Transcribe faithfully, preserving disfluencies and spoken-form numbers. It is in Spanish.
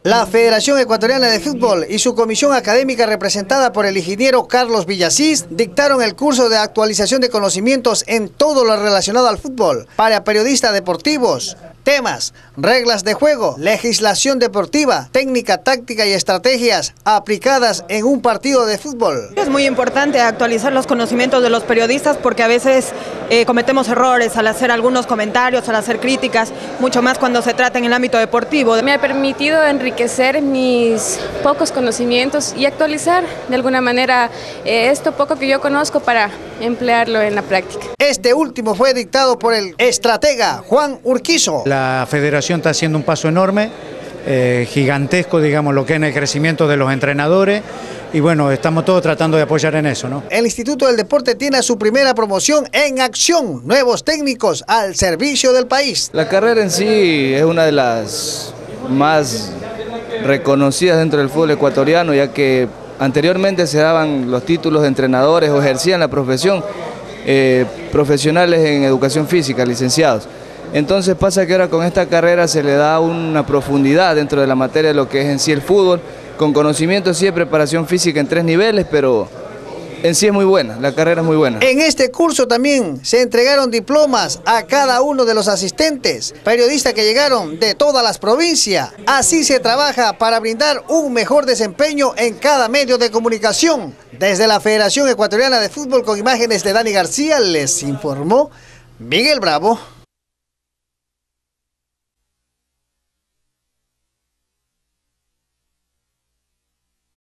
La Federación Ecuatoriana de Fútbol y su comisión académica representada por el ingeniero Carlos Villasís dictaron el curso de actualización de conocimientos en todo lo relacionado al fútbol para periodistas deportivos. Temas: reglas de juego, legislación deportiva, técnica, táctica y estrategias aplicadas en un partido de fútbol. Es muy importante actualizar los conocimientos de los periodistas porque a veces eh, cometemos errores al hacer algunos comentarios, al hacer críticas, mucho más cuando se trata en el ámbito deportivo. Me ha permitido enriquecer mis pocos conocimientos y actualizar de alguna manera eh, esto poco que yo conozco para emplearlo en la práctica. Este último fue dictado por el estratega Juan Urquizo. La federación está haciendo un paso enorme, eh, gigantesco, digamos, lo que es en el crecimiento de los entrenadores, y bueno, estamos todos tratando de apoyar en eso, ¿no? El Instituto del Deporte tiene su primera promoción en acción, nuevos técnicos al servicio del país. La carrera en sí es una de las más reconocidas dentro del fútbol ecuatoriano, ya que anteriormente se daban los títulos de entrenadores o ejercían la profesión, eh, profesionales en educación física, licenciados. Entonces pasa que ahora con esta carrera se le da una profundidad dentro de la materia de lo que es en sí el fútbol, con conocimiento sí de preparación física en tres niveles, pero en sí es muy buena, la carrera es muy buena. En este curso también se entregaron diplomas a cada uno de los asistentes, periodistas que llegaron de todas las provincias. Así se trabaja para brindar un mejor desempeño en cada medio de comunicación. Desde la Federación Ecuatoriana de Fútbol, con imágenes de Dani García, les informó Miguel Bravo.